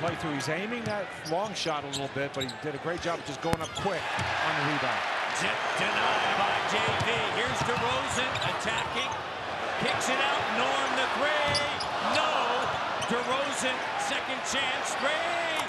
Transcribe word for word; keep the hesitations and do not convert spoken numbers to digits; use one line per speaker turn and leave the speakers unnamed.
play through. He's aiming that long shot a little bit, but he did a great job of just going up quick on the rebound.
Denied by J V. Here's DeRozan attacking. Kicks it out. Norm the three. No. DeRozan, second chance. Three.